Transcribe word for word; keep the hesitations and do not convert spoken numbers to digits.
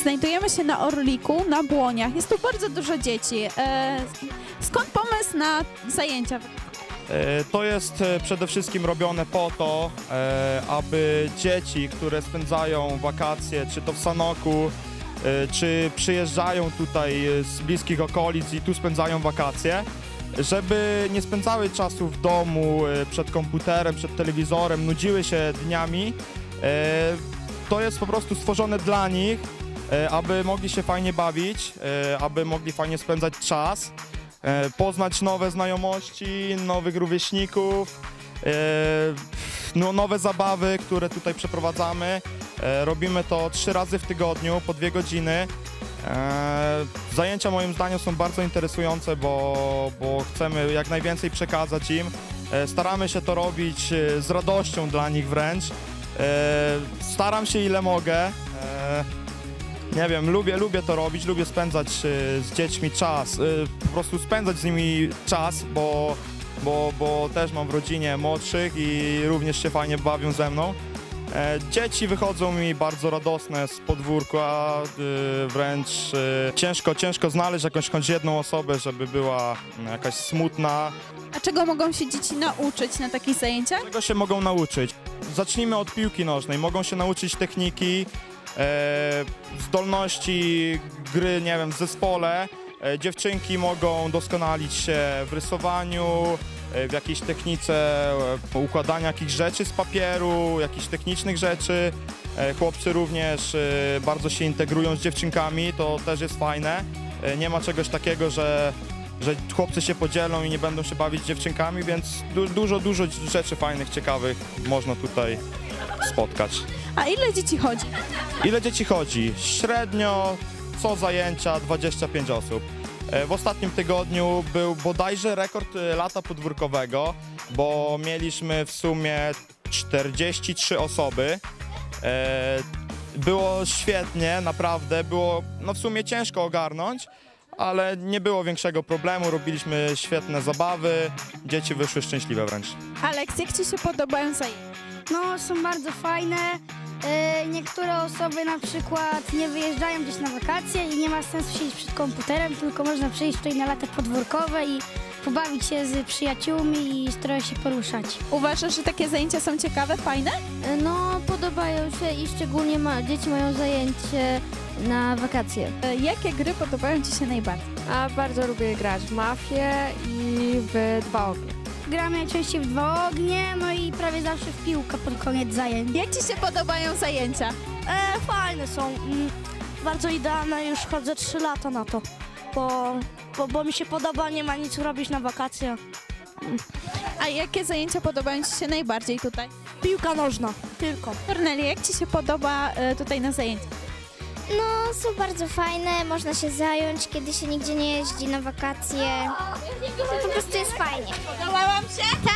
Znajdujemy się na Orliku, na Błoniach. Jest tu bardzo dużo dzieci. E, skąd pomysł na zajęcia? To jest przede wszystkim robione po to, aby dzieci, które spędzają wakacje, czy to w Sanoku, czy przyjeżdżają tutaj z bliskich okolic i tu spędzają wakacje, żeby nie spędzały czasu w domu, przed komputerem, przed telewizorem, nudziły się dniami. To jest po prostu stworzone dla nich, aby mogli się fajnie bawić, aby mogli fajnie spędzać czas, poznać nowe znajomości, nowych rówieśników, no, nowe zabawy, które tutaj przeprowadzamy. Robimy to trzy razy w tygodniu, po dwie godziny. Zajęcia moim zdaniem są bardzo interesujące, bo, bo chcemy jak najwięcej przekazać im. Staramy się to robić z radością dla nich wręcz. Staram się ile mogę. Nie wiem, lubię, lubię to robić, lubię spędzać z dziećmi czas, po prostu spędzać z nimi czas, bo, bo, bo też mam w rodzinie młodszych i również się fajnie bawią ze mną. Dzieci wychodzą mi bardzo radosne z podwórka, wręcz ciężko, ciężko znaleźć jakąś choć jedną osobę, żeby była jakaś smutna. A czego mogą się dzieci nauczyć na takich zajęciach? Czego się mogą nauczyć? Zacznijmy od piłki nożnej, mogą się nauczyć techniki, E, zdolności gry, nie wiem, w zespole. E, dziewczynki mogą doskonalić się w rysowaniu, e, w jakiejś technice e, układania jakichś rzeczy z papieru, jakichś technicznych rzeczy. E, chłopcy również e, bardzo się integrują z dziewczynkami, to też jest fajne. E, nie ma czegoś takiego, że, że chłopcy się podzielą i nie będą się bawić z dziewczynkami, więc du dużo, dużo rzeczy fajnych, ciekawych można tutaj spotkać. A ile dzieci chodzi? Ile dzieci chodzi? Średnio co zajęcia dwadzieścia pięć osób. W ostatnim tygodniu był bodajże rekord lata podwórkowego, bo mieliśmy w sumie czterdzieści trzy osoby. Było świetnie, naprawdę, było no w sumie ciężko ogarnąć, ale nie było większego problemu, robiliśmy świetne zabawy, dzieci wyszły szczęśliwe wręcz. Aleks, jak Ci się podobają zajęcia? No, są bardzo fajne. Yy, niektóre osoby na przykład nie wyjeżdżają gdzieś na wakacje i nie ma sensu siedzieć przed komputerem, tylko można przyjść tutaj na lata podwórkowe i pobawić się z przyjaciółmi i trochę się poruszać. Uważasz, że takie zajęcia są ciekawe, fajne? No, podobają się i szczególnie ma, dzieci mają zajęcie na wakacje. Jakie gry podobają Ci się najbardziej? A bardzo lubię grać w Mafię i w Dwa ognie. Gramy najczęściej w Dwa ognie, no i prawie zawsze w piłkę pod koniec zajęć. Jak Ci się podobają zajęcia? E, fajne są, mm, bardzo idealne, już chodzę trzy lata na to, bo, bo, bo mi się podoba, nie ma nic robić na wakacje. A jakie zajęcia podobają Ci się najbardziej tutaj? Piłka nożna, tylko. Kornelia, jak Ci się podoba y, tutaj na zajęciach? No, są bardzo fajne, można się zająć, kiedy się nigdzie nie jeździ na wakacje. To po prostu jest fajnie. Podobałam się?